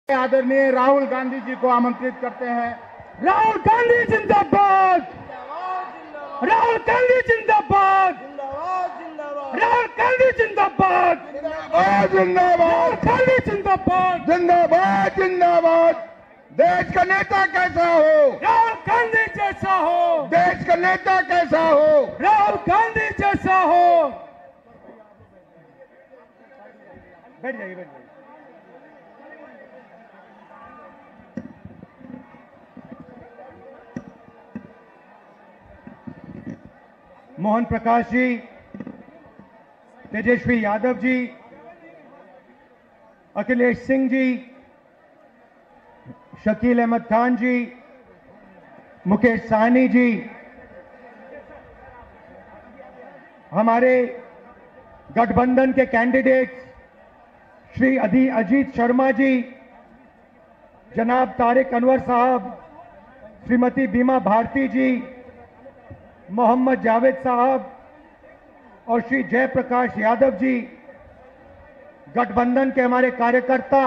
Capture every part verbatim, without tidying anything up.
आदरणीय राहुल गांधी जी को आमंत्रित करते हैं। राहुल गांधी जिंदाबाद, राहुल गांधी जिंदाबाद, राहुल गांधी जिंदाबाद, जिंदाबाद गांधी जिंदाबाद, जिंदाबाद जिंदाबाद। देश का नेता कैसा हो? राहुल गांधी जैसा हो। देश का नेता कैसा हो? राहुल गांधी जैसा हो। बैठ जाइए, बैठ जाइए। मोहन प्रकाश जी, तेजस्वी यादव जी, अखिलेश सिंह जी, शकील अहमद खान जी, मुकेश साहनी जी, हमारे गठबंधन के कैंडिडेट श्री अधी अजीत शर्मा जी, जनाब तारिक अनवर साहब, श्रीमती बीमा भारती जी, मोहम्मद जावेद साहब और श्री जयप्रकाश यादव जी, गठबंधन के हमारे कार्यकर्ता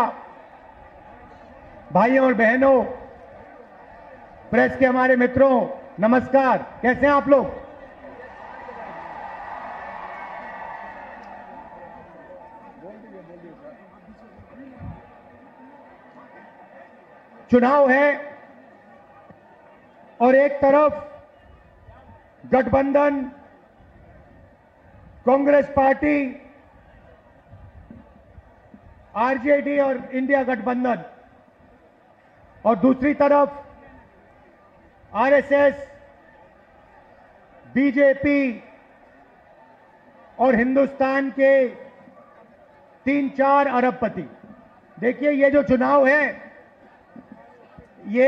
भाइयों और बहनों, प्रेस के हमारे मित्रों, नमस्कार। कैसे हैं आप लोग? चुनाव है और एक तरफ गठबंधन, कांग्रेस पार्टी, आरजेडी और इंडिया गठबंधन, और दूसरी तरफ आरएसएस, बीजेपी और हिंदुस्तान के तीन चार अरबपति। देखिए, ये जो चुनाव है ये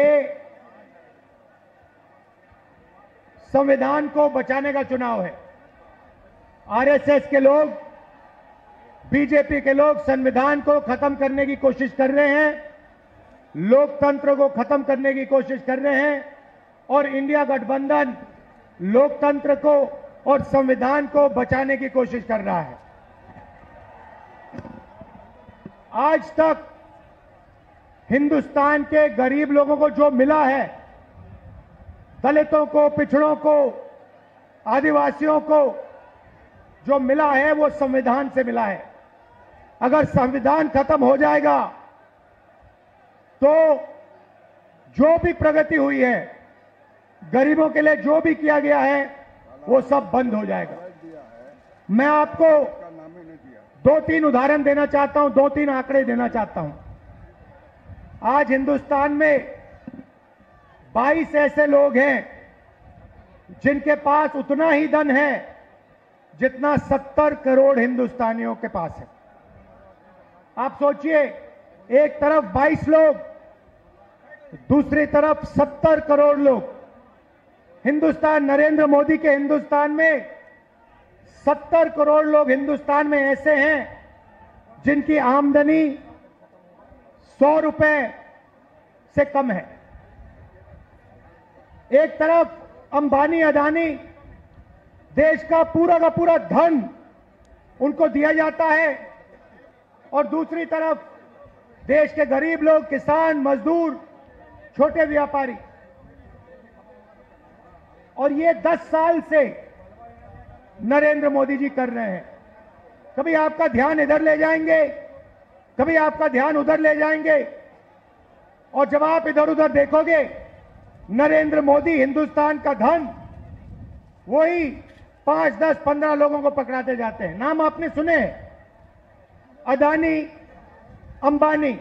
संविधान को बचाने का चुनाव है। आरएसएस के लोग, बीजेपी के लोग संविधान को खत्म करने की कोशिश कर रहे हैं, लोकतंत्र को खत्म करने की कोशिश कर रहे हैं, और इंडिया गठबंधन लोकतंत्र को और संविधान को बचाने की कोशिश कर रहा है। आज तक हिंदुस्तान के गरीब लोगों को जो मिला है, दलितों को, पिछड़ों को, आदिवासियों को जो मिला है वो संविधान से मिला है। अगर संविधान खत्म हो जाएगा तो जो भी प्रगति हुई है, गरीबों के लिए जो भी किया गया है, वो सब बंद हो जाएगा। मैं आपको दो तीन उदाहरण देना चाहता हूं, दो तीन आंकड़े देना चाहता हूं। आज हिंदुस्तान में बाईस ऐसे लोग हैं जिनके पास उतना ही धन है जितना सत्तर करोड़ हिंदुस्तानियों के पास है। आप सोचिए, एक तरफ बाईस लोग, दूसरी तरफ सत्तर करोड़ लोग। हिंदुस्तान, नरेंद्र मोदी के हिंदुस्तान में सत्तर करोड़ लोग हिंदुस्तान में ऐसे हैं जिनकी आमदनी सौ रुपए से कम है। एक तरफ अंबानी, अदानी, देश का पूरा का पूरा धन उनको दिया जाता है, और दूसरी तरफ देश के गरीब लोग, किसान, मजदूर, छोटे व्यापारी। और ये दस साल से नरेंद्र मोदी जी कर रहे हैं। कभी आपका ध्यान इधर ले जाएंगे, कभी आपका ध्यान उधर ले जाएंगे, और जब आप इधर उधर देखोगे, नरेंद्र मोदी हिंदुस्तान का धन वही पांच, दस, पंद्रह लोगों को पकड़ाते जाते हैं। नाम आपने सुने, अदानी, अंबानी।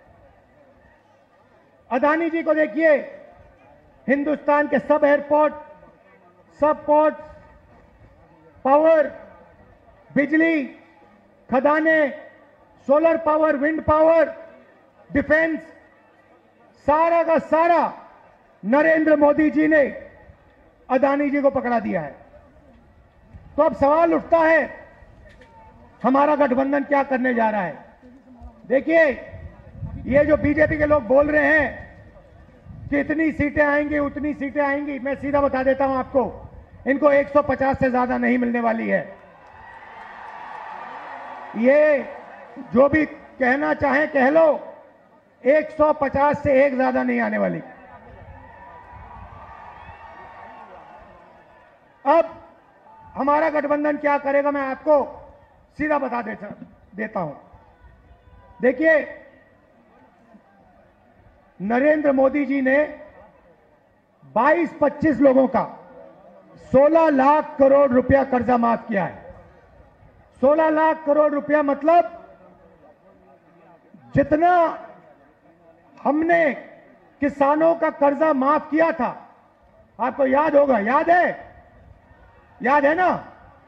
अदानी जी को देखिए, हिंदुस्तान के सब एयरपोर्ट, सब पोर्ट, पावर, बिजली, खदाने, solar power, wind power, defence, सारा का सारा नरेंद्र मोदी जी ने अदानी जी को पकड़ा दिया है। तो अब सवाल उठता है, हमारा गठबंधन क्या करने जा रहा है? देखिए, ये जो बीजेपी के लोग बोल रहे हैं कि इतनी सीटें आएंगी, उतनी सीटें आएंगी, मैं सीधा बता देता हूं आपको, इनको एक सौ पचास से ज्यादा नहीं मिलने वाली है। ये जो भी कहना चाहे कह लो, एक सौ पचास से एक ज्यादा नहीं आने वाली। अब हमारा गठबंधन क्या करेगा, मैं आपको सीधा बता देता देता हूं। देखिए, नरेंद्र मोदी जी ने बाईस पच्चीस लोगों का सोलह लाख करोड़ रुपया कर्जा माफ किया है। सोलह लाख करोड़ रुपया मतलब जितना हमने किसानों का कर्जा माफ किया था, आपको याद होगा, याद है, याद है ना?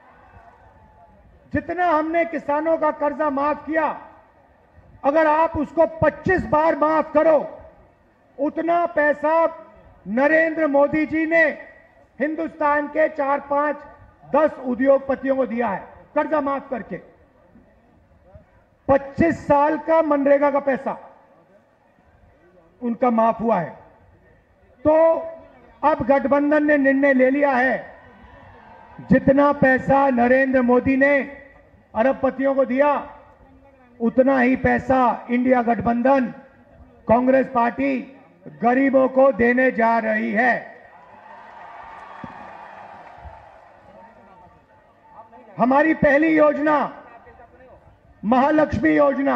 जितना हमने किसानों का कर्जा माफ किया, अगर आप उसको पच्चीस बार माफ करो, उतना पैसा नरेंद्र मोदी जी ने हिंदुस्तान के चार पांच दस उद्योगपतियों को दिया है कर्जा माफ करके। पच्चीस साल का मनरेगा का पैसा उनका माफ हुआ है। तो अब गठबंधन ने निर्णय ले लिया है, जितना पैसा नरेंद्र मोदी ने अरबपतियों को दिया, उतना ही पैसा इंडिया गठबंधन कांग्रेस पार्टी गरीबों को देने जा रही है। हमारी पहली योजना महालक्ष्मी योजना,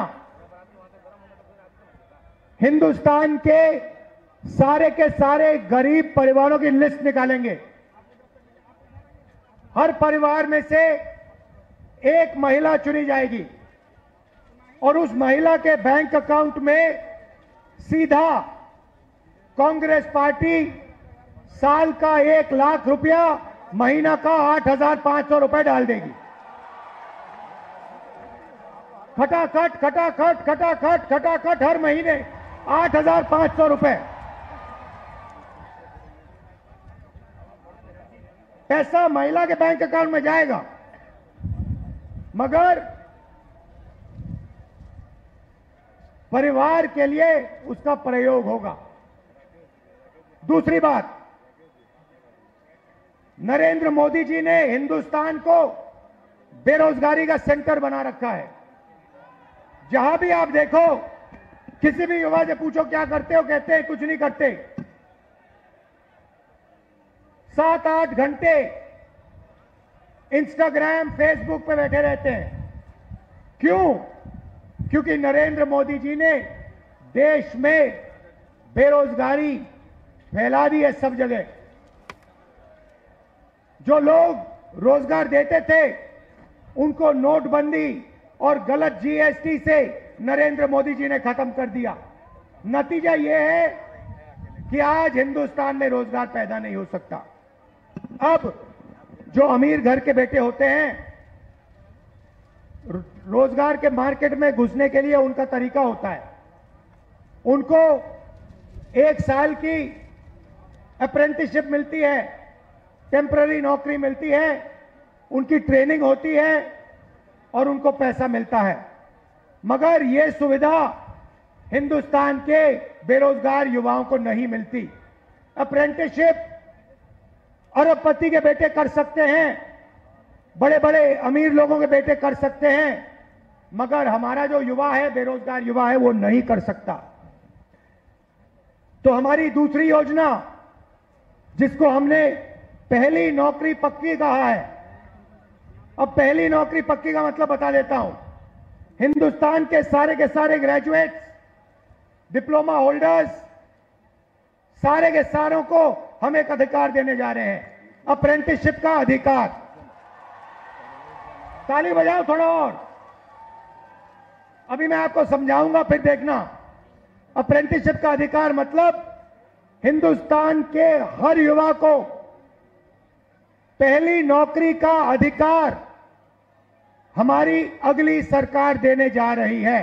हिंदुस्तान के सारे के सारे गरीब परिवारों की लिस्ट निकालेंगे। हर परिवार में से एक महिला चुनी जाएगी और उस महिला के बैंक अकाउंट में सीधा कांग्रेस पार्टी साल का एक लाख रुपया, महीना का आठ हजार पांच सौ रुपए डाल देगी। खटाखट खटाखट खटाखट खटाखट हर महीने आठ हजार पांच सौ रुपए पैसा महिला के बैंक अकाउंट में जाएगा, मगर परिवार के लिए उसका प्रयोग होगा। दूसरी बात, नरेंद्र मोदी जी ने हिंदुस्तान को बेरोजगारी का सेंटर बना रखा है। जहां भी आप देखो, किसी भी युवा से पूछो क्या करते हो, कहते हैं कुछ नहीं करते। सात आठ घंटे इंस्टाग्राम फेसबुक पे बैठे रहते हैं। क्यों? क्योंकि नरेंद्र मोदी जी ने देश में बेरोजगारी फैला दी है सब जगह। जो लोग रोजगार देते थे, उनको नोटबंदी और गलत जीएसटी से नरेंद्र मोदी जी ने खत्म कर दिया। नतीजा यह है कि आज हिंदुस्तान में रोजगार पैदा नहीं हो सकता। अब जो अमीर घर के बेटे होते हैं, रोजगार के मार्केट में घुसने के लिए उनका तरीका होता है, उनको एक साल की अप्रेंटिसशिप मिलती है, टेम्पररी नौकरी मिलती है, उनकी ट्रेनिंग होती है और उनको पैसा मिलता है। मगर यह सुविधा हिंदुस्तान के बेरोजगार युवाओं को नहीं मिलती। अप्रेंटिसशिप अरबपति के बेटे कर सकते हैं, बड़े बड़े अमीर लोगों के बेटे कर सकते हैं, मगर हमारा जो युवा है, बेरोजगार युवा है, वो नहीं कर सकता। तो हमारी दूसरी योजना, जिसको हमने पहली नौकरी पक्की कहा है, अब पहली नौकरी पक्की का मतलब बता देता हूं। हिंदुस्तान के सारे के सारे ग्रेजुएट्स, डिप्लोमा होल्डर्स, सारे के सारों को हम एक अधिकार देने जा रहे हैं, अप्रेंटिसशिप का अधिकार। ताली बजाओ थोड़ा और, अभी मैं आपको समझाऊंगा, फिर देखना। अप्रेंटिसशिप का अधिकार मतलब हिंदुस्तान के हर युवा को पहली नौकरी का अधिकार हमारी अगली सरकार देने जा रही है।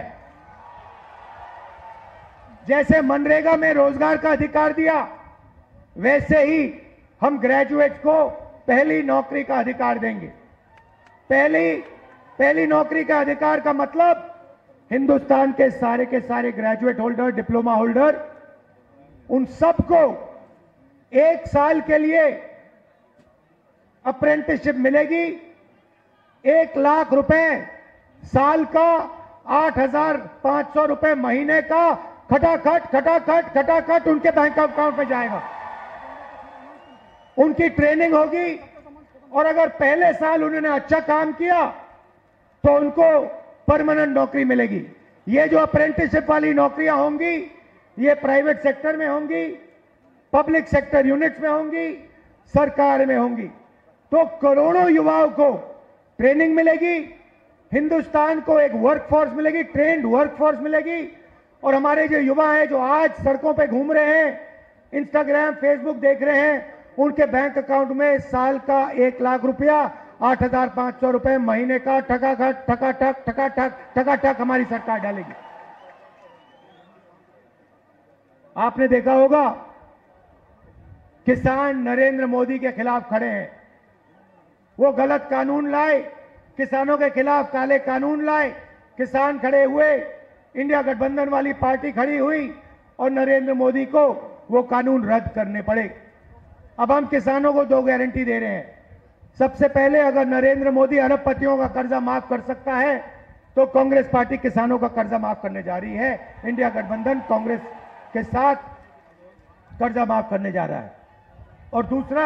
जैसे मनरेगा में रोजगार का अधिकार दिया, वैसे ही हम ग्रेजुएट को पहली नौकरी का अधिकार देंगे। पहली पहली नौकरी का अधिकार का मतलब हिंदुस्तान के सारे के सारे ग्रेजुएट होल्डर, डिप्लोमा होल्डर, उन सबको एक साल के लिए अप्रेंटिसशिप मिलेगी। एक लाख रुपए साल का, आठ हजार पांच सौ रुपए महीने का खटाखट खटाखट खटाखट उनके बैंक अकाउंट में जाएगा। उनकी ट्रेनिंग होगी और अगर पहले साल उन्होंने अच्छा काम किया तो उनको परमानेंट नौकरी मिलेगी। ये जो अप्रेंटिसशिप वाली नौकरियां होंगी ये प्राइवेट सेक्टर में होंगी, पब्लिक सेक्टर यूनिट्स में होंगी, सरकार में होंगी। तो करोड़ों युवाओं को ट्रेनिंग मिलेगी, हिंदुस्तान को एक वर्कफोर्स मिलेगी, ट्रेंड वर्कफोर्स मिलेगी। और हमारे जो युवा हैं जो आज सड़कों पे घूम रहे हैं, इंस्टाग्राम फेसबुक देख रहे हैं, उनके बैंक अकाउंट में साल का एक लाख रुपया, आठ हजार पांच सौ रुपए महीने का ठकाठक ठकाठक ठकाठक ठकाठक हमारी सरकार डालेगी। आपने देखा होगा किसान नरेंद्र मोदी के खिलाफ खड़े हैं। वो गलत कानून लाए, किसानों के खिलाफ काले कानून लाए, किसान खड़े हुए, इंडिया गठबंधन वाली पार्टी खड़ी हुई और नरेंद्र मोदी को वो कानून रद्द करने पड़े। अब हम किसानों को दो गारंटी दे रहे हैं। सबसे पहले, अगर नरेंद्र मोदी अरबपतियों का कर्जा माफ कर सकता है तो कांग्रेस पार्टी किसानों का कर्जा माफ करने जा रही है। इंडिया गठबंधन कांग्रेस के साथ कर्जा माफ करने जा रहा है। और दूसरा,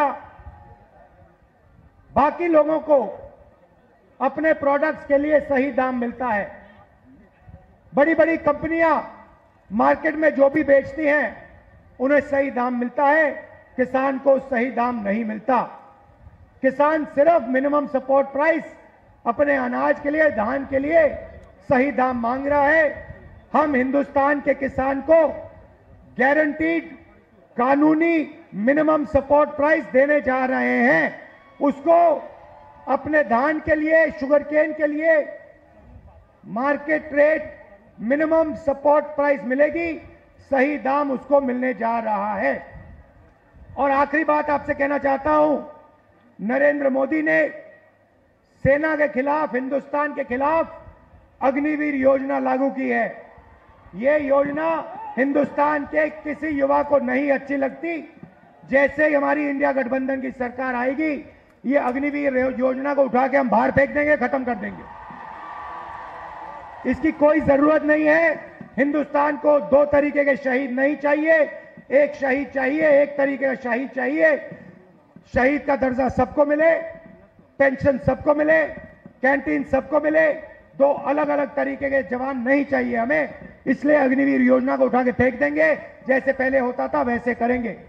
बाकी लोगों को अपने प्रोडक्ट्स के लिए सही दाम मिलता है। बड़ी बड़ी कंपनियां मार्केट में जो भी बेचती हैं उन्हें सही दाम मिलता है, किसान को सही दाम नहीं मिलता। किसान सिर्फ मिनिमम सपोर्ट प्राइस अपने अनाज के लिए, धान के लिए सही दाम मांग रहा है। हम हिंदुस्तान के किसान को गारंटीड कानूनी मिनिमम सपोर्ट प्राइस देने जा रहे हैं। उसको अपने धान के लिए, शुगर केन के लिए market rate minimum support price मिलेगी, सही दाम उसको मिलने जा रहा है। और आखिरी बात आपसे कहना चाहता हूं, नरेंद्र मोदी ने सेना के खिलाफ, हिंदुस्तान के खिलाफ अग्निवीर योजना लागू की है। यह योजना हिंदुस्तान के किसी युवा को नहीं अच्छी लगती। जैसे ही हमारी इंडिया गठबंधन की सरकार आएगी, ये अग्निवीर योजना को उठा के हम बाहर फेंक देंगे, खत्म कर देंगे। इसकी कोई जरूरत नहीं है। हिंदुस्तान को दो तरीके के शहीद नहीं चाहिए, एक शहीद चाहिए, एक तरीके का शहीद चाहिए। शहीद का दर्जा सबको मिले, पेंशन सबको मिले, कैंटीन सबको मिले। दो अलग अलग तरीके के जवान नहीं चाहिए हमें। इसलिए अग्निवीर योजना को उठा के फेंक देंगे, जैसे पहले होता था वैसे करेंगे।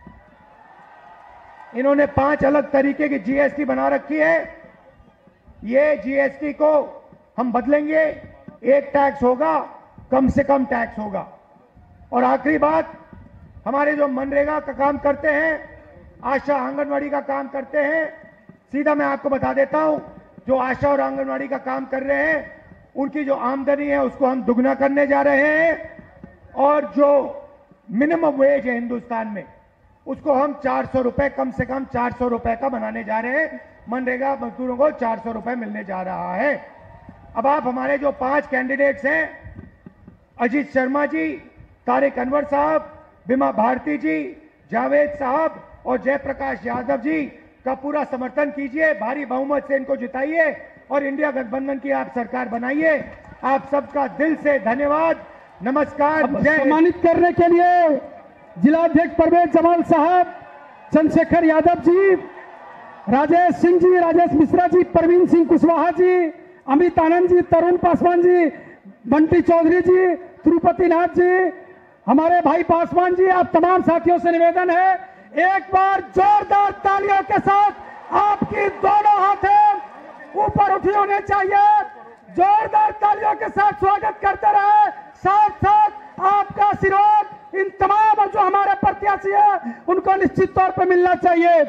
इन्होंने पांच अलग तरीके की जीएसटी बना रखी है। ये जीएसटी को हम बदलेंगे, एक टैक्स होगा, कम से कम टैक्स होगा। और आखिरी बात, हमारे जो मनरेगा का काम करते हैं, आशा आंगनवाड़ी का काम करते हैं, सीधा मैं आपको बता देता हूं, जो आशा और आंगनवाड़ी का काम कर रहे हैं उनकी जो आमदनी है उसको हम दुगना करने जा रहे हैं। और जो मिनिमम वेज है हिंदुस्तान में, उसको हम चार सौ रुपए, कम से कम चार सौ रुपए का बनाने जा रहे हैं। मनरेगा मजदूरों को चार सौ रुपए मिलने जा रहा है। अब आप हमारे जो पांच कैंडिडेट्स हैं, अजीत शर्मा जी, तारिक अनवर साहब, बिमा भारती जी, जावेद साहब और जयप्रकाश यादव जी का पूरा समर्थन कीजिए, भारी बहुमत से इनको जिताइए और इंडिया गठबंधन की आप सरकार बनाइए। आप सबका दिल से धन्यवाद, नमस्कार। सम्मानित करने के लिए जिलाध्यक्ष परवेज जमाल साहब, चंद्रशेखर यादव जी, राजेश सिंह जी, राजेश मिश्रा जी, प्रवीण सिंह कुशवाहा जी, अमित आनंद जी, तरुण पासवान जी, बंटी चौधरी जी, तिरुपति नाथ जी, हमारे भाई पासवान जी, आप तमाम साथियों से निवेदन है, एक बार जोरदार तालियों के साथ आपकी दोनों हाथें ऊपर उठी होने चाहिए। जोरदार तालियों के साथ स्वागत करते रहे। साथ साथ आपका आशीर्वाद इन तमाम जो हमारे प्रत्याशी है उनको निश्चित तौर पर मिलना चाहिए।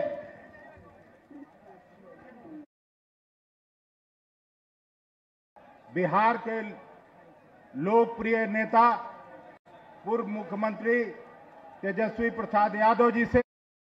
बिहार के लोकप्रिय नेता पूर्व मुख्यमंत्री तेजस्वी प्रसाद यादव जी से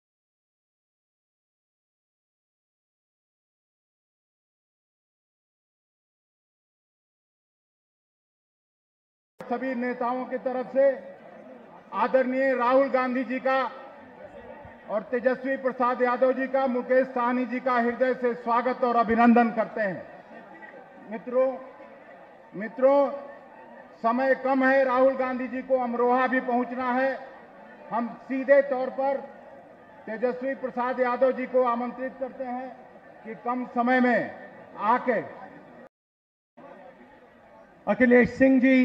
सभी नेताओं की तरफ से आदरणीय राहुल गांधी जी का और तेजस्वी प्रसाद यादव जी का, मुकेश सहनी जी का हृदय से स्वागत और अभिनंदन करते हैं। मित्रों मित्रों समय कम है, राहुल गांधी जी को अमरोहा भी पहुंचना है। हम सीधे तौर पर तेजस्वी प्रसाद यादव जी को आमंत्रित करते हैं कि कम समय में आके अखिलेश सिंह जी,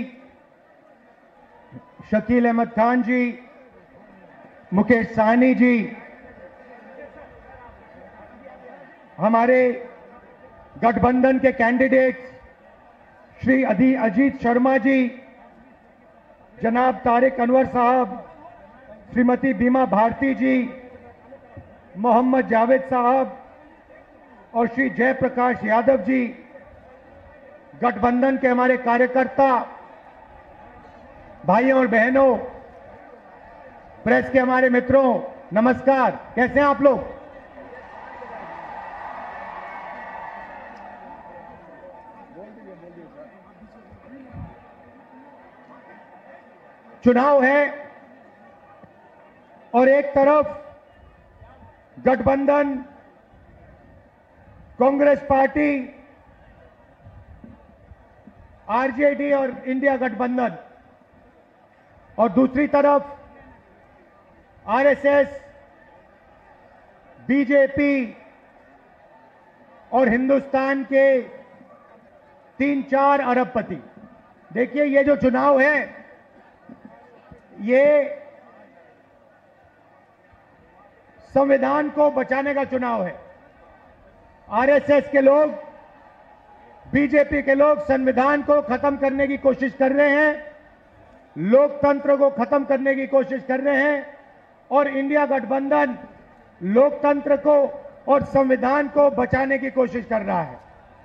शकील अहमद खान जी, मुकेश सहनी जी, हमारे गठबंधन के कैंडिडेट श्री अधी अजीत शर्मा जी, जनाब तारिक अनवर साहब, श्रीमती बीमा भारती जी, मोहम्मद जावेद साहब और श्री जयप्रकाश यादव जी, गठबंधन के हमारे कार्यकर्ता भाइयों और बहनों, प्रेस के हमारे मित्रों, नमस्कार। कैसे हैं आप लोग? चुनाव है और एक तरफ गठबंधन, कांग्रेस पार्टी, आरजेडी और इंडिया गठबंधन, और दूसरी तरफ आरएसएस, बीजेपी और हिंदुस्तान के तीन चार अरबपति। देखिए, ये जो चुनाव है ये संविधान को बचाने का चुनाव है। आरएसएस के लोग, बीजेपी के लोग संविधान को खत्म करने की कोशिश कर रहे हैं, लोकतंत्र को खत्म करने की कोशिश कर रहे हैं, और इंडिया गठबंधन लोकतंत्र को और संविधान को बचाने की कोशिश कर रहा है।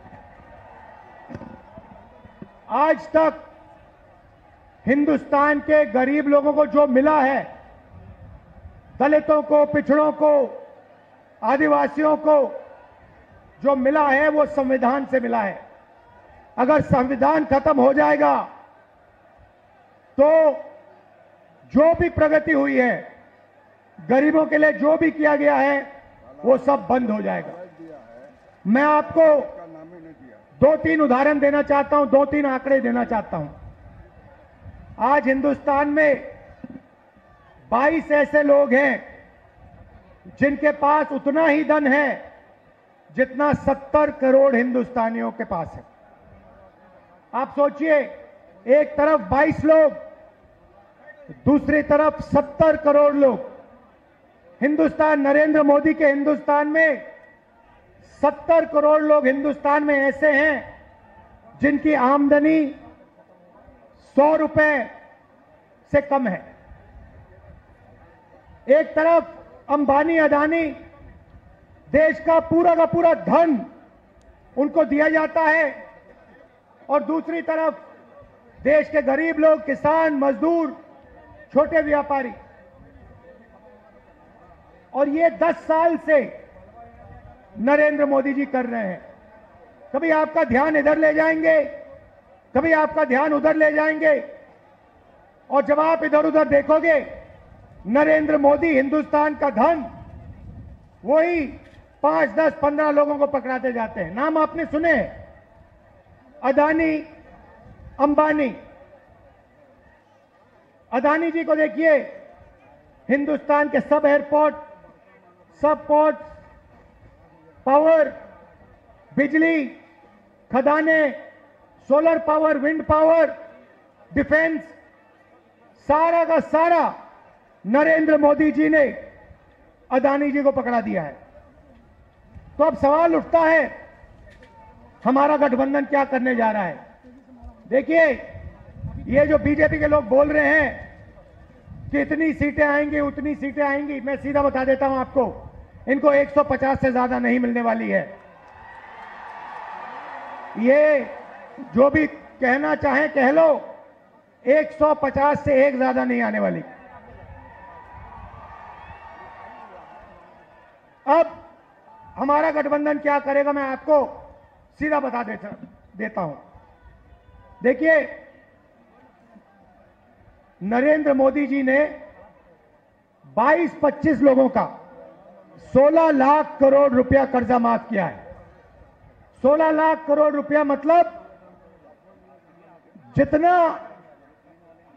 आज तक हिंदुस्तान के गरीब लोगों को जो मिला है, दलितों को, पिछड़ों को, आदिवासियों को जो मिला है वो संविधान से मिला है। अगर संविधान खत्म हो जाएगा तो जो भी प्रगति हुई है, गरीबों के लिए जो भी किया गया है, वो सब बंद हो जाएगा। मैं आपको दो तीन उदाहरण देना चाहता हूं, दो तीन आंकड़े देना चाहता हूं। आज हिंदुस्तान में बाईस ऐसे लोग हैं जिनके पास उतना ही धन है जितना सत्तर करोड़ हिंदुस्तानियों के पास है। आप सोचिए, एक तरफ बाईस लोग, दूसरी तरफ सत्तर करोड़ लोग। हिंदुस्तान, नरेंद्र मोदी के हिंदुस्तान में सत्तर करोड़ लोग हिंदुस्तान में ऐसे हैं जिनकी आमदनी सौ रुपए से कम है। एक तरफ अंबानी, अदानी, देश का पूरा का पूरा धन उनको दिया जाता है, और दूसरी तरफ देश के गरीब लोग, किसान, मजदूर, छोटे व्यापारी। और ये दस साल से नरेंद्र मोदी जी कर रहे हैं। कभी आपका ध्यान इधर ले जाएंगे, कभी आपका ध्यान उधर ले जाएंगे, और जब आप इधर उधर देखोगे, नरेंद्र मोदी हिंदुस्तान का धन वही पांच, दस, पंद्रह लोगों को पकड़ाते जाते हैं। नाम आपने सुने, अदानी, अंबानी। अदानी जी को देखिए, हिंदुस्तान के सब एयरपोर्ट, सब पोर्ट, पावर, बिजली, खदाने, solar power, wind power, defence, सारा का सारा नरेंद्र मोदी जी ने अदानी जी को पकड़ा दिया है। तो अब सवाल उठता है, हमारा गठबंधन क्या करने जा रहा है? देखिए, ये जो बीजेपी के लोग बोल रहे हैं कि इतनी सीटें आएंगी, उतनी सीटें आएंगी, मैं सीधा बता देता हूं आपको, इनको एक सौ पचास से ज्यादा नहीं मिलने वाली है। ये जो भी कहना चाहें कह लो, एक सौ पचास से एक ज्यादा नहीं आने वाली। अब हमारा गठबंधन क्या करेगा, मैं आपको सीधा बता देता देता हूं। देखिए, नरेंद्र मोदी जी ने बाईस पच्चीस लोगों का सोलह लाख करोड़ रुपया कर्जा माफ किया है। सोलह लाख करोड़ रुपया मतलब जितना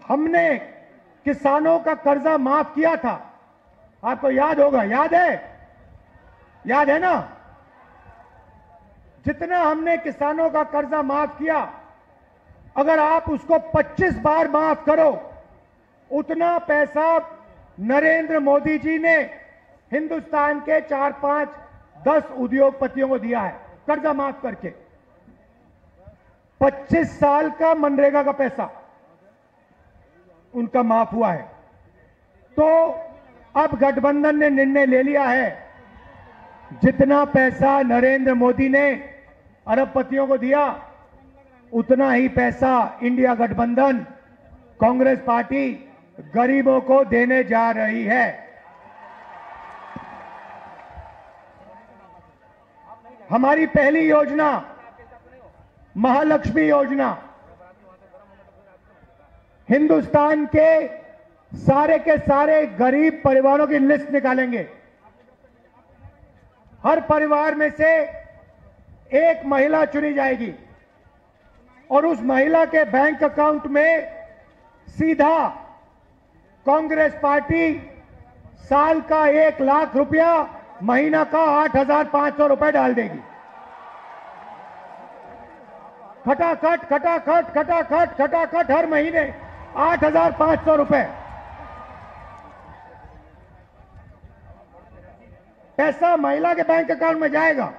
हमने किसानों का कर्जा माफ किया था, आपको याद होगा, याद है, याद है ना? जितना हमने किसानों का कर्जा माफ किया, अगर आप उसको पच्चीस बार माफ करो, उतना पैसा नरेंद्र मोदी जी ने हिंदुस्तान के चार पांच दस उद्योगपतियों को दिया है कर्जा माफ करके। पच्चीस साल का मनरेगा का पैसा उनका माफ हुआ है। तो अब गठबंधन ने निर्णय ले लिया है, जितना पैसा नरेंद्र मोदी ने अरबपतियों को दिया, उतना ही पैसा इंडिया गठबंधन कांग्रेस पार्टी गरीबों को देने जा रही है। हमारी पहली योजना महालक्ष्मी योजना, हिंदुस्तान के सारे के सारे गरीब परिवारों की लिस्ट निकालेंगे। हर परिवार में से एक महिला चुनी जाएगी और उस महिला के बैंक अकाउंट में सीधा कांग्रेस पार्टी साल का एक लाख रुपया, महीना का आठ हजार पांच सौ रुपए डाल देगी। खटाखट खटाखट खटाखट खटाखट हर महीने आठ हजार पांच सौ रुपए पैसा महिला के बैंक अकाउंट में जाएगा,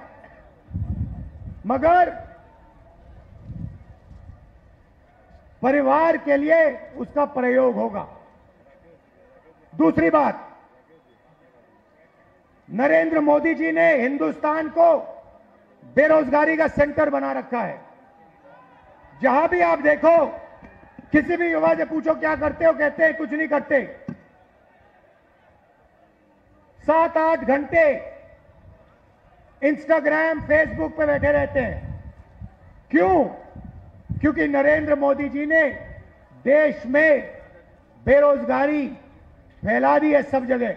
मगर परिवार के लिए उसका प्रयोग होगा। दूसरी बात, नरेंद्र मोदी जी ने हिंदुस्तान को बेरोजगारी का सेंटर बना रखा है। जहां भी आप देखो, किसी भी युवा से पूछो क्या करते हो, कहते हैं कुछ नहीं करते। सात आठ घंटे इंस्टाग्राम फेसबुक पे बैठे रहते हैं। क्यों? क्योंकि नरेंद्र मोदी जी ने देश में बेरोजगारी फैला दी है सब जगह।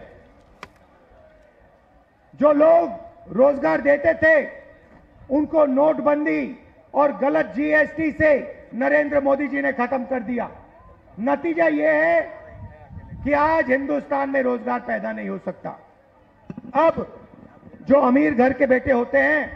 जो लोग रोजगार देते थे, उनको नोटबंदी और गलत जीएसटी से नरेंद्र मोदी जी ने खत्म कर दिया। नतीजा यह है कि आज हिंदुस्तान में रोजगार पैदा नहीं हो सकता। अब जो अमीर घर के बेटे होते हैं,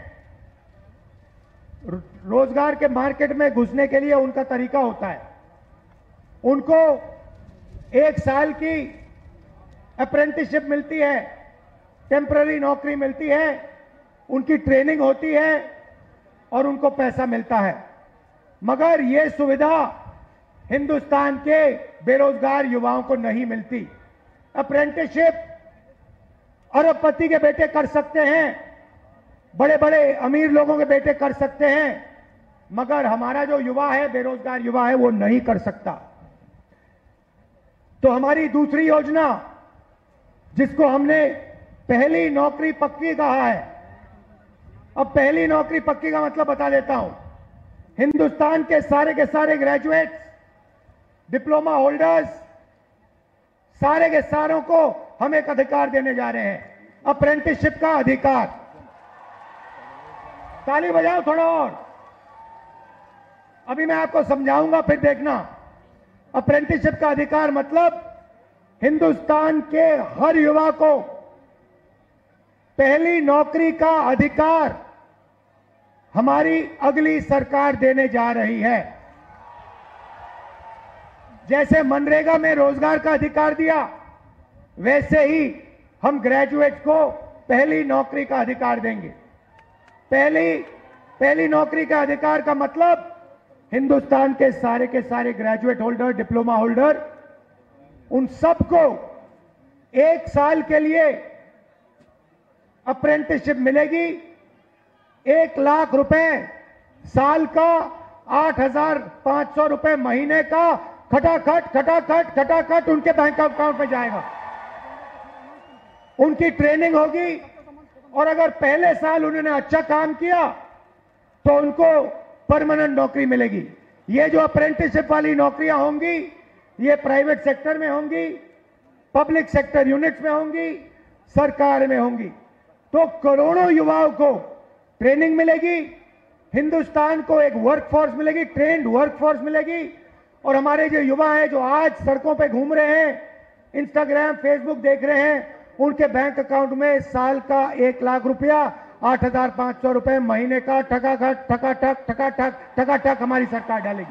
रोजगार के मार्केट में घुसने के लिए उनका तरीका होता है, उनको एक साल की अप्रेंटिसशिप मिलती है, टेम्पररी नौकरी मिलती है, उनकी ट्रेनिंग होती है और उनको पैसा मिलता है। मगर यह सुविधा हिंदुस्तान के बेरोजगार युवाओं को नहीं मिलती। अप्रेंटिसशिप अरबपति के बेटे कर सकते हैं, बड़े बड़े अमीर लोगों के बेटे कर सकते हैं, मगर हमारा जो युवा है, बेरोजगार युवा है, वो नहीं कर सकता। तो हमारी दूसरी योजना, जिसको हमने पहली नौकरी पक्की कहा है, अब पहली नौकरी पक्की का मतलब बता देता हूं। हिंदुस्तान के सारे के सारे ग्रेजुएट्स, डिप्लोमा होल्डर्स, सारे के सारों को हम एक अधिकार देने जा रहे हैं, अप्रेंटिसशिप का अधिकार। ताली बजाओ थोड़ा और। अभी मैं आपको समझाऊंगा, फिर देखना। अप्रेंटिसशिप का अधिकार मतलब हिंदुस्तान के हर युवा को पहली नौकरी का अधिकार हमारी अगली सरकार देने जा रही है। जैसे मनरेगा में रोजगार का अधिकार दिया, वैसे ही हम ग्रेजुएट्स को पहली नौकरी का अधिकार देंगे। पहली पहली नौकरी का अधिकार का मतलब हिंदुस्तान के सारे के सारे ग्रेजुएट होल्डर, डिप्लोमा होल्डर, उन सबको एक साल के लिए अप्रेंटिसशिप मिलेगी। एक लाख रुपए साल का, आठ हजार पांच सौ रुपए महीने का, खटाखट खटाखट खटाखट उनके बैंक अकाउंट में जाएगा। उनकी ट्रेनिंग होगी और अगर पहले साल उन्होंने अच्छा काम किया तो उनको परमानेंट नौकरी मिलेगी। ये जो अप्रेंटिसशिप वाली नौकरियां होंगी, ये प्राइवेट सेक्टर में होंगी, पब्लिक सेक्टर यूनिट्स में होंगी, सरकार में होंगी। तो करोड़ों युवाओं को ट्रेनिंग मिलेगी, हिंदुस्तान को एक वर्कफोर्स मिलेगी, ट्रेंड वर्कफोर्स मिलेगी, और हमारे जो युवा हैं जो आज सड़कों पे घूम रहे हैं, इंस्टाग्राम फेसबुक देख रहे हैं, उनके बैंक अकाउंट में साल का एक लाख रुपया, आठ हजार पांच सौ रुपए महीने का ठकाठक ठकाठक ठकाठक ठकाठक हमारी सरकार डालेगी।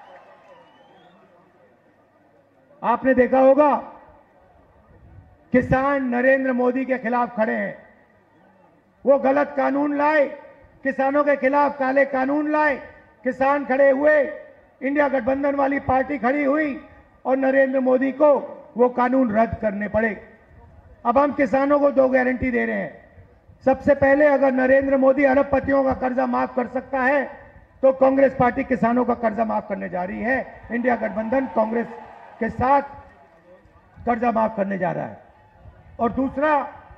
आपने देखा होगा किसान नरेंद्र मोदी के खिलाफ खड़े हैं। वो गलत कानून लाए, किसानों के खिलाफ काले कानून लाए, किसान खड़े हुए, इंडिया गठबंधन वाली पार्टी खड़ी हुई और नरेंद्र मोदी को वो कानून रद्द करने पड़े। अब हम किसानों को दो गारंटी दे रहे हैं। सबसे पहले, अगर नरेंद्र मोदी अरबपतियों का कर्जा माफ कर सकता है तो कांग्रेस पार्टी किसानों का कर्जा माफ करने जा रही है। इंडिया गठबंधन कांग्रेस के साथ कर्जा माफ करने जा रहा है। और दूसरा,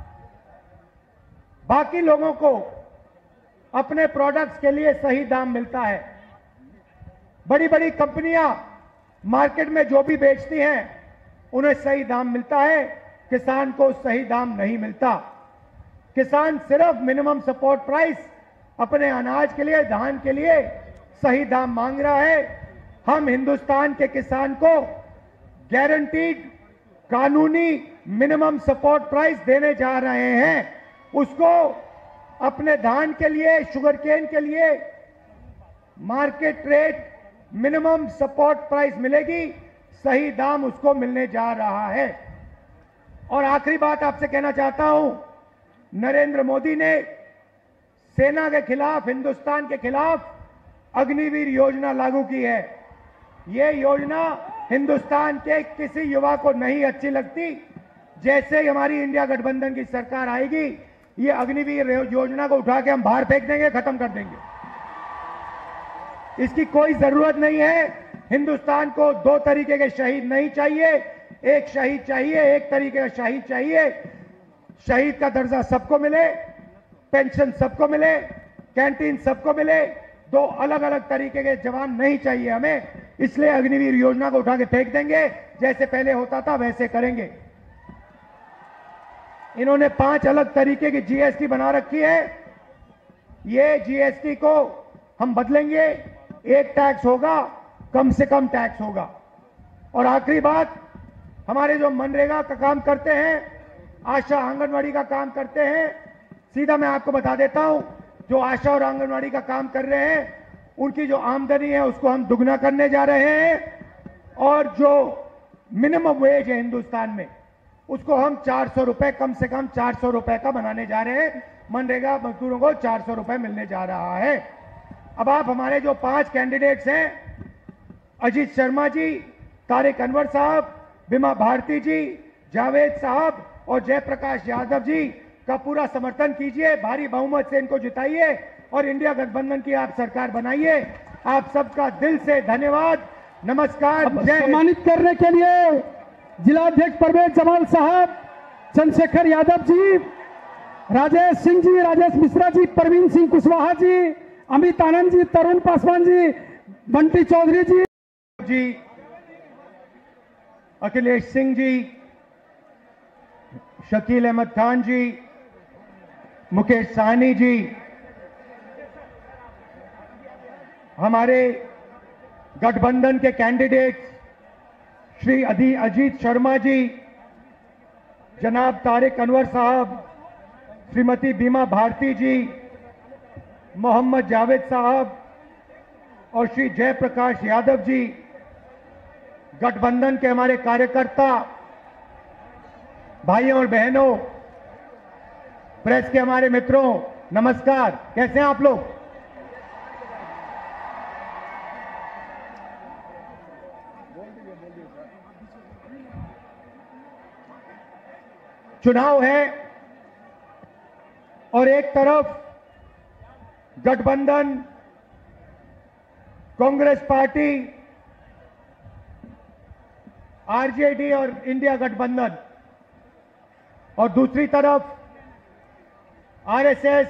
बाकी लोगों को अपने प्रोडक्ट्स के लिए सही दाम मिलता है। बड़ी बड़ी कंपनियां मार्केट में जो भी बेचती हैं उन्हें सही दाम मिलता है, किसान को सही दाम नहीं मिलता। किसान सिर्फ मिनिमम सपोर्ट प्राइस अपने अनाज के लिए, धान के लिए सही दाम मांग रहा है। हम हिंदुस्तान के किसान को गारंटीड कानूनी मिनिमम सपोर्ट प्राइस देने जा रहे हैं। उसको अपने धान के लिए, शुगर केन के लिए market rate minimum support price मिलेगी, सही दाम उसको मिलने जा रहा है। और आखिरी बात आपसे कहना चाहता हूं, नरेंद्र मोदी ने सेना के खिलाफ, हिंदुस्तान के खिलाफ अग्निवीर योजना लागू की है। ये योजना हिंदुस्तान के किसी युवा को नहीं अच्छी लगती। जैसे ही हमारी इंडिया गठबंधन की सरकार आएगी, ये अग्निवीर योजना को उठा के हम बाहर फेंक देंगे, खत्म कर देंगे। इसकी कोई जरूरत नहीं है। हिंदुस्तान को दो तरीके के शहीद नहीं चाहिए, एक शहीद चाहिए, एक तरीके का शहीद चाहिए। शहीद का दर्जा सबको मिले, पेंशन सबको मिले, कैंटीन सबको मिले। दो अलग अलग तरीके के जवान नहीं चाहिए हमें। इसलिए अग्निवीर योजना को उठा के फेंक देंगे, जैसे पहले होता था वैसे करेंगे। इन्होंने पांच अलग तरीके की जीएसटी बना रखी है। ये जीएसटी को हम बदलेंगे, एक टैक्स होगा, कम से कम टैक्स होगा। और आखिरी बात, हमारे जो मनरेगा का काम करते हैं, आशा आंगनवाड़ी का काम करते हैं, सीधा मैं आपको बता देता हूं, जो आशा और आंगनवाड़ी का काम कर रहे हैं उनकी जो आमदनी है उसको हम दुगना करने जा रहे हैं। और जो मिनिमम वेज है हिंदुस्तान में, उसको हम चार सौ रुपए, कम से कम चार सौ रुपए का बनाने जा रहे हैं। मनरेगा मजदूरों को चार सौ रुपए मिलने जा रहा है। अब आप हमारे जो पांच कैंडिडेट्स हैं, अजीत शर्मा जी, तारिक अनवर साहब, बीमा भारती जी, जावेद साहब और जयप्रकाश यादव जी का पूरा समर्थन कीजिए। भारी बहुमत से इनको जिताइए और इंडिया गठबंधन की आप सरकार बनाइए। आप सबका दिल से धन्यवाद, नमस्कार। सम्मानित करने के लिए जिलाध्यक्ष परवेज जमाल साहब, चंद्रशेखर यादव जी, राजेश सिंह जी, राजेश मिश्रा जी, प्रवीण सिंह कुशवाहा जी, अमित आनंद जी, तरुण पासवान जी, बंटी चौधरी जी जी, अखिलेश सिंह जी, शकील अहमद खान जी, मुकेश साहनी जी, हमारे गठबंधन के कैंडिडेट श्री अधी अजीत शर्मा जी, जनाब तारिक अनवर साहब, श्रीमती बीमा भारती जी, मोहम्मद जावेद साहब और श्री जयप्रकाश यादव जी, गठबंधन के हमारे कार्यकर्ता भाइयों और बहनों, प्रेस के हमारे मित्रों, नमस्कार। कैसे हैं आप लोग? चुनाव है और एक तरफ गठबंधन, कांग्रेस पार्टी, आरजेडी और इंडिया गठबंधन, और दूसरी तरफ आरएसएस,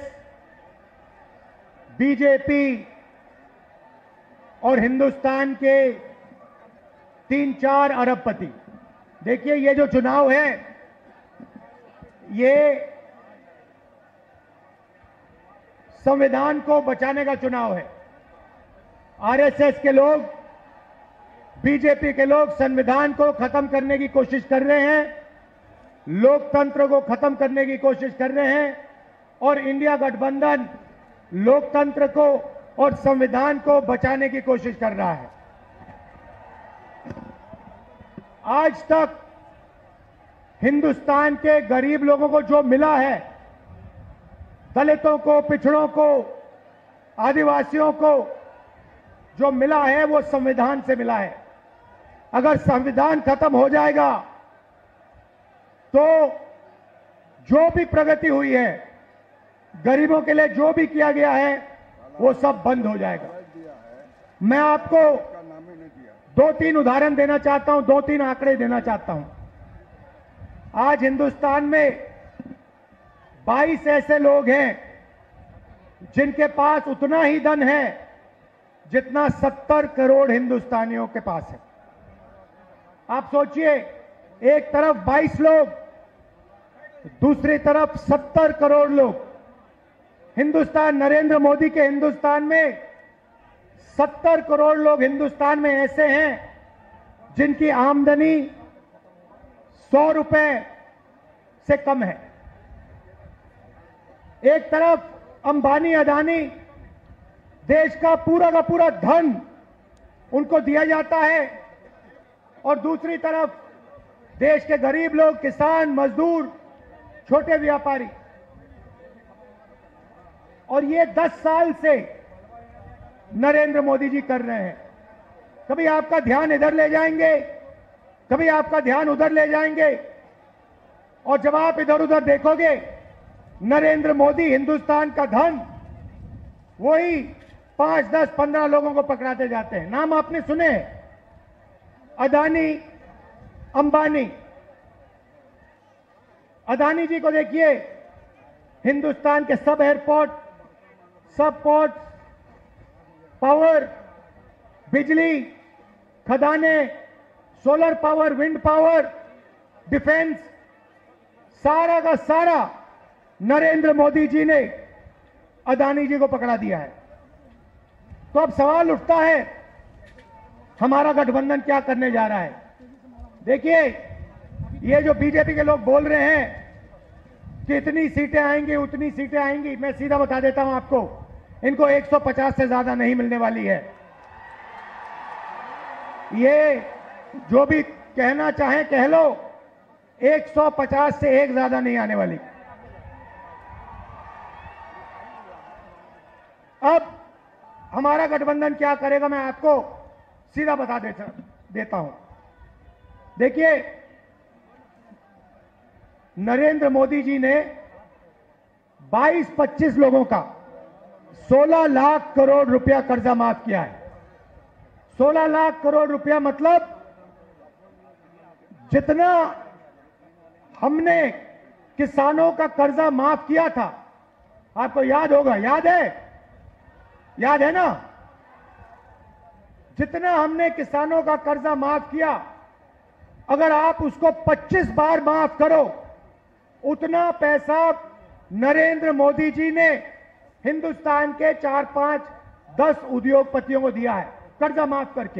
बीजेपी और हिंदुस्तान के तीन चार अरबपति। देखिए, ये जो चुनाव है ये संविधान को बचाने का चुनाव है। आरएसएस के लोग बीजेपी के लोग संविधान को खत्म करने की कोशिश कर रहे हैं, लोकतंत्र को खत्म करने की कोशिश कर रहे हैं और इंडिया गठबंधन लोकतंत्र को और संविधान को बचाने की कोशिश कर रहा है। आज तक हिंदुस्तान के गरीब लोगों को जो मिला है, दलितों को, पिछड़ों को, आदिवासियों को जो मिला है वो संविधान से मिला है। अगर संविधान खत्म हो जाएगा तो जो भी प्रगति हुई है, गरीबों के लिए जो भी किया गया है, वो सब बंद हो जाएगा। मैं आपको दो तीन उदाहरण देना चाहता हूं, दो तीन आंकड़े देना चाहता हूं। आज हिंदुस्तान में बाईस ऐसे लोग हैं जिनके पास उतना ही धन है जितना सत्तर करोड़ हिंदुस्तानियों के पास है। आप सोचिए, एक तरफ बाईस लोग, दूसरी तरफ सत्तर करोड़ लोग। हिंदुस्तान, नरेंद्र मोदी के हिंदुस्तान में सत्तर करोड़ लोग हिंदुस्तान में ऐसे हैं जिनकी आमदनी सौ रुपए से कम है। एक तरफ अंबानी, अदानी, देश का पूरा का पूरा धन उनको दिया जाता है और दूसरी तरफ देश के गरीब लोग, किसान, मजदूर, छोटे व्यापारी। और ये दस साल से नरेंद्र मोदी जी कर रहे हैं। कभी आपका ध्यान इधर ले जाएंगे, कभी आपका ध्यान उधर ले जाएंगे, और जब आप इधर उधर देखोगे, नरेंद्र मोदी हिंदुस्तान का धन वही पांच, दस, पंद्रह लोगों को पकड़ाते जाते हैं। नाम आपने सुने, अदानी, अंबानी। अदानी जी को देखिए, हिंदुस्तान के सब एयरपोर्ट, सब पोर्ट, पावर, बिजली, खदाने, solar power, wind power, defence, सारा का सारा नरेंद्र मोदी जी ने अदानी जी को पकड़ा दिया है। तो अब सवाल उठता है, हमारा गठबंधन क्या करने जा रहा है? देखिए, ये जो बीजेपी के लोग बोल रहे हैं कि इतनी सीटें आएंगी, उतनी सीटें आएंगी, मैं सीधा बता देता हूं आपको, इनको एक सौ पचास से ज्यादा नहीं मिलने वाली है। ये जो भी कहना चाहे कह लो, एक सौ पचास से एक ज्यादा नहीं आने वाली। अब हमारा गठबंधन क्या करेगा, मैं आपको सीधा बता देता देता हूं। देखिए, नरेंद्र मोदी जी ने बाईस पच्चीस लोगों का सोलह लाख करोड़ रुपया कर्जा माफ किया है। सोलह लाख करोड़ रुपया मतलब जितना हमने किसानों का कर्जा माफ किया था, आपको याद होगा, याद है, याद है ना? जितना हमने किसानों का कर्जा माफ किया, अगर आप उसको पच्चीस बार माफ करो, उतना पैसा नरेंद्र मोदी जी ने हिंदुस्तान के चार, पांच, दस उद्योगपतियों को दिया है कर्जा माफ करके।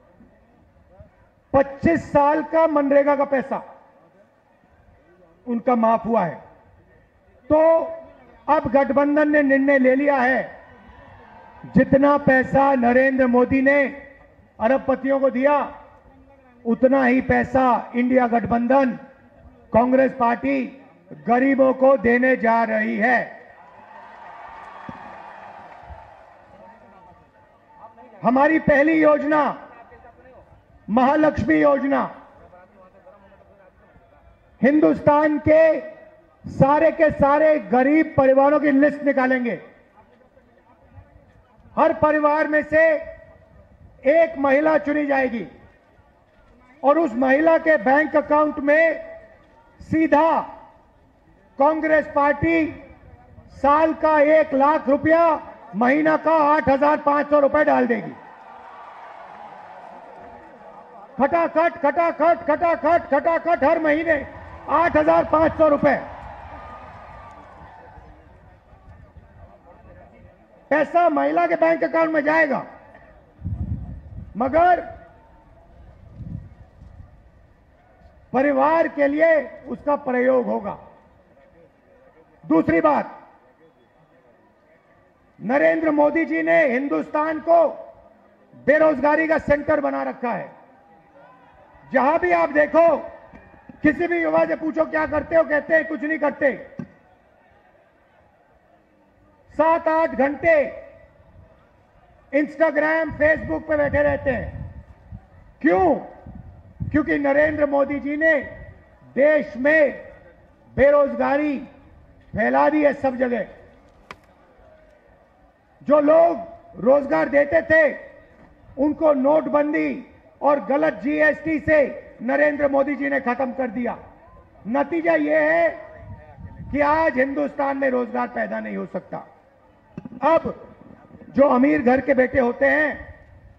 पच्चीस साल का मनरेगा का पैसा उनका माफ हुआ है। तो अब गठबंधन ने निर्णय ले लिया है, जितना पैसा नरेंद्र मोदी ने अरबपतियों को दिया, उतना ही पैसा इंडिया गठबंधन, कांग्रेस पार्टी गरीबों को देने जा रही है। हमारी पहली योजना महालक्ष्मी योजना, हिंदुस्तान के सारे के सारे गरीब परिवारों की लिस्ट निकालेंगे। हर परिवार में से एक महिला चुनी जाएगी और उस महिला के बैंक अकाउंट में सीधा कांग्रेस पार्टी साल का एक लाख रुपया, महीना का आठ हजार पांच सौ रुपए डाल देगी। खटाखट खटाखट खटाखट खटाखट हर महीने आठ हजार पांच सौ रुपए पैसा महिला के बैंक अकाउंट में जाएगा। मगर परिवार के लिए उसका प्रयोग होगा। दूसरी बात, नरेंद्र मोदी जी ने हिंदुस्तान को बेरोजगारी का सेंटर बना रखा है। जहां भी आप देखो, किसी भी युवा से पूछो क्या करते हो, कहते हैं कुछ नहीं करते। सात आठ घंटे इंस्टाग्राम, फेसबुक पे बैठे रहते हैं। क्यों? क्योंकि नरेंद्र मोदी जी ने देश में बेरोजगारी फैला दी है सब जगह। जो लोग रोजगार देते थे उनको नोटबंदी और गलत जीएसटी से नरेंद्र मोदी जी ने खत्म कर दिया। नतीजा यह है कि आज हिंदुस्तान में रोजगार पैदा नहीं हो सकता। अब जो अमीर घर के बेटे होते हैं,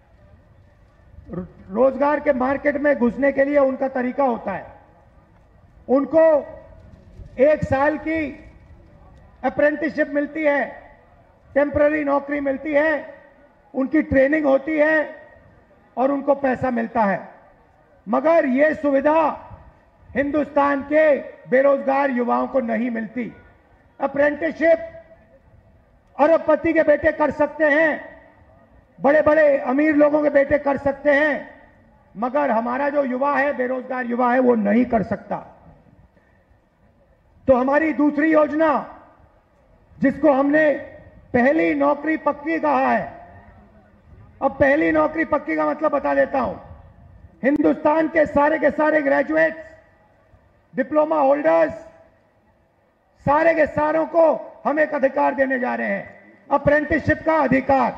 रोजगार के मार्केट में घुसने के लिए उनका तरीका होता है, उनको एक साल की अप्रेंटिसशिप मिलती है, टेम्पररी नौकरी मिलती है, उनकी ट्रेनिंग होती है और उनको पैसा मिलता है। मगर यह सुविधा हिंदुस्तान के बेरोजगार युवाओं को नहीं मिलती। अप्रेंटिसशिप अरबपति के बेटे कर सकते हैं, बड़े बड़े अमीर लोगों के बेटे कर सकते हैं, मगर हमारा जो युवा है, बेरोजगार युवा है, वो नहीं कर सकता। तो हमारी दूसरी योजना, जिसको हमने पहली नौकरी पक्की कहा है, अब पहली नौकरी पक्की का मतलब बता देता हूं। हिंदुस्तान के सारे के सारे ग्रेजुएट्स, डिप्लोमा होल्डर्स, सारे के सारों को हम एक अधिकार देने जा रहे हैं, अप्रेंटिसशिप का अधिकार।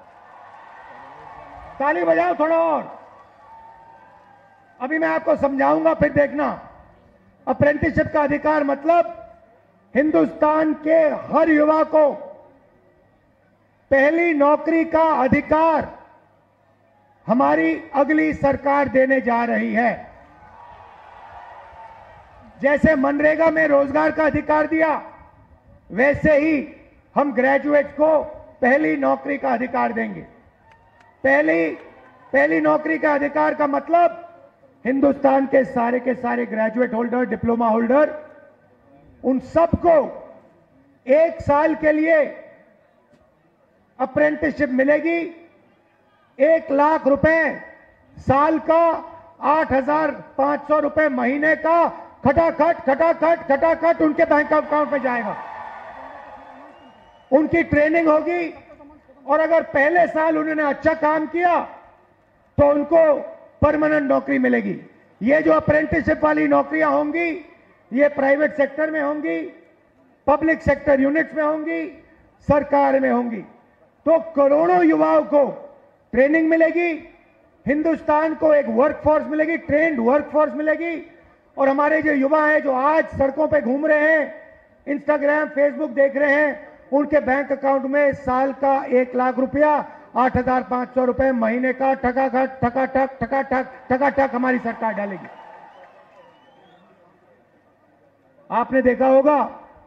ताली बजाओ थोड़ा और। अभी मैं आपको समझाऊंगा, फिर देखना। अप्रेंटिसशिप का अधिकार मतलब हिंदुस्तान के हर युवा को पहली नौकरी का अधिकार हमारी अगली सरकार देने जा रही है। जैसे मनरेगा में रोजगार का अधिकार दिया, वैसे ही हम ग्रेजुएट को पहली नौकरी का अधिकार देंगे। पहली पहली नौकरी का अधिकार का मतलब हिंदुस्तान के सारे के सारे ग्रेजुएट होल्डर, डिप्लोमा होल्डर, उन सबको एक साल के लिए अप्रेंटिसशिप मिलेगी। एक लाख रुपए साल का, आठ हजार पांच सौ रुपए महीने का, खटाखट खटाखट खटाखट उनके बैंक अकाउंट में जाएगा। उनकी ट्रेनिंग होगी और अगर पहले साल उन्होंने अच्छा काम किया तो उनको परमानेंट नौकरी मिलेगी। ये जो अप्रेंटिसशिप वाली नौकरियां होंगी, ये प्राइवेट सेक्टर में होंगी, पब्लिक सेक्टर यूनिट्स में होंगी, सरकार में होंगी। तो करोड़ों युवाओं को ट्रेनिंग मिलेगी, हिंदुस्तान को एक वर्कफोर्स मिलेगी, ट्रेंड वर्कफोर्स मिलेगी। और हमारे जो युवा हैं, जो आज सड़कों पे घूम रहे हैं, इंस्टाग्राम, फेसबुक देख रहे हैं, उनके बैंक अकाउंट में साल का एक लाख रुपया, आठ हजार पांच सौ रुपए महीने का ठकाठक ठकाठक ठकाठक ठकाठक हमारी सरकार डालेगी। आपने देखा होगा,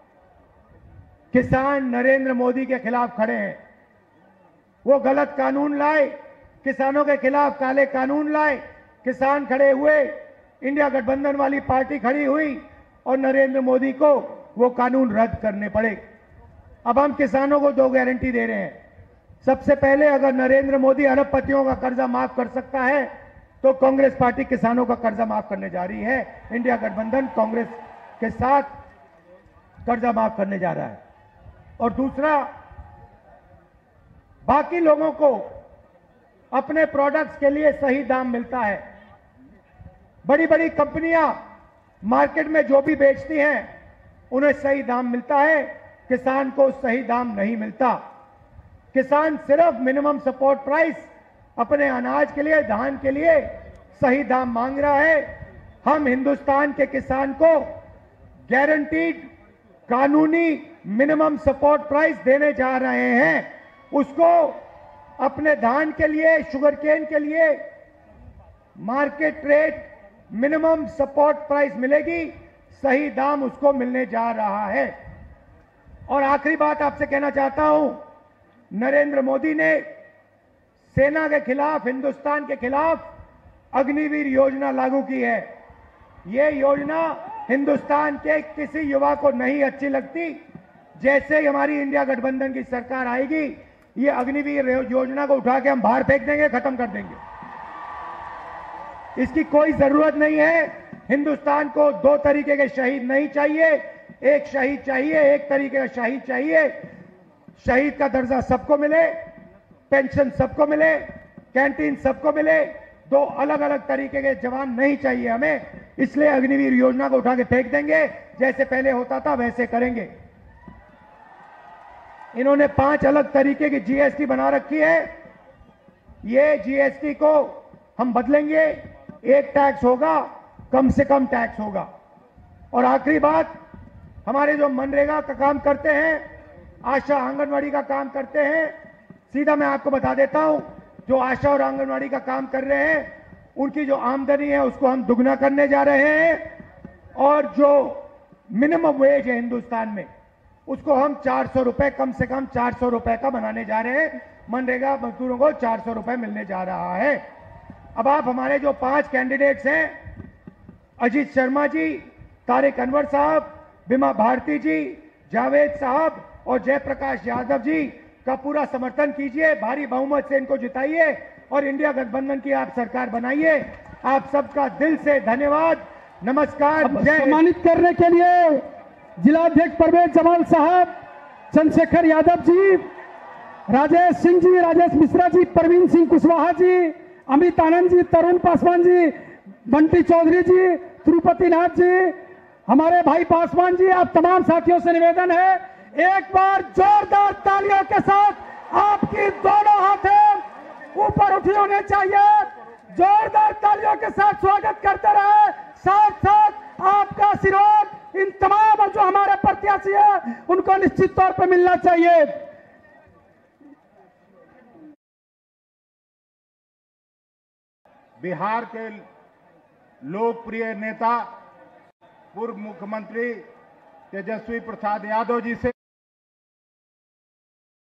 किसान नरेंद्र मोदी के खिलाफ खड़े हैं। वो गलत कानून लाए, किसानों के खिलाफ काले कानून लाए, किसान खड़े हुए, इंडिया गठबंधन वाली पार्टी खड़ी हुई और नरेंद्र मोदी को वो कानून रद्द करने पड़े। अब हम किसानों को दो गारंटी दे रहे हैं। सबसे पहले, अगर नरेंद्र मोदी अरबपतियों का कर्जा माफ कर सकता है तो कांग्रेस पार्टी किसानों का कर्जा माफ करने जा रही है। इंडिया गठबंधन कांग्रेस के साथ कर्जा माफ करने जा रहा है। और दूसरा, बाकी लोगों को अपने प्रोडक्ट्स के लिए सही दाम मिलता है। बड़ी बड़ी कंपनियां मार्केट में जो भी बेचती हैं उन्हें सही दाम मिलता है, किसान को सही दाम नहीं मिलता। किसान सिर्फ मिनिमम सपोर्ट प्राइस अपने अनाज के लिए, धान के लिए सही दाम मांग रहा है। हम हिंदुस्तान के किसान को गारंटीड कानूनी मिनिमम सपोर्ट प्राइस देने जा रहे हैं। उसको अपने धान के लिए, शुगर केन के लिए market rate minimum support price मिलेगी, सही दाम उसको मिलने जा रहा है। और आखिरी बात आपसे कहना चाहता हूं, नरेंद्र मोदी ने सेना के खिलाफ, हिंदुस्तान के खिलाफ अग्निवीर योजना लागू की है। ये योजना हिंदुस्तान के किसी युवा को नहीं अच्छी लगती। जैसे ही हमारी इंडिया गठबंधन की सरकार आएगी, ये अग्निवीर योजना को उठा के हम बाहर फेंक देंगे, खत्म कर देंगे। इसकी कोई जरूरत नहीं है। हिंदुस्तान को दो तरीके के शहीद नहीं चाहिए, एक शहीद चाहिए, एक तरीके का शहीद चाहिए। शहीद का दर्जा सबको मिले, पेंशन सबको मिले, कैंटीन सबको मिले। दो अलग अलग तरीके के जवान नहीं चाहिए हमें। इसलिए अग्निवीर योजना को उठा के फेंक देंगे, जैसे पहले होता था वैसे करेंगे। इन्होंने पांच अलग तरीके की जीएसटी बना रखी है। ये जीएसटी को हम बदलेंगे, एक टैक्स होगा, कम से कम टैक्स होगा। और आखिरी बात, हमारे जो मनरेगा का काम करते हैं, आशा आंगनवाड़ी का काम करते हैं, सीधा मैं आपको बता देता हूं, जो आशा और आंगनवाड़ी का काम कर रहे हैं, उनकी जो आमदनी है उसको हम दुगना करने जा रहे हैं। और जो मिनिमम वेज है हिंदुस्तान में, उसको हम चार सौ रुपए, कम से कम चार सौ रुपए का बनाने जा रहे हैं। मनरेगा मजदूरों को चार सौ रुपए मिलने जा रहा है। अब आप हमारे जो पांच कैंडिडेट्स हैं, अजीत शर्मा जी, तारिक अनवर साहब, बिमा भारती जी, जावेद साहब और जयप्रकाश यादव जी का पूरा समर्थन कीजिए। भारी बहुमत से इनको जिताइए और इंडिया गठबंधन की आप सरकार बनाइए। आप सबका दिल से धन्यवाद, नमस्कार। सम्मानित करने के लिए जिलाध्यक्ष परवेज जमाल साहब, चंद्रशेखर यादव जी, राजेश सिंह जी, राजेश मिश्रा जी, परवीन सिंह कुशवाहा जी, अमित आनंद जी, तरुण पासवान जी, बंटी चौधरी जी, तिरुपति नाथ जी, हमारे भाई पासवान जी, आप तमाम साथियों से निवेदन है, एक बार जोरदार तालियों के साथ आपकी दोनों हाथें ऊपर उठी होने चाहिए। जोरदार तालियों के साथ स्वागत करते रहे। साथ साथ आपका आशीर्वाद इन तमाम जो हमारे प्रत्याशी है उनको निश्चित तौर पर मिलना चाहिए। बिहार के लोकप्रिय नेता पूर्व मुख्यमंत्री तेजस्वी प्रसाद यादव जी से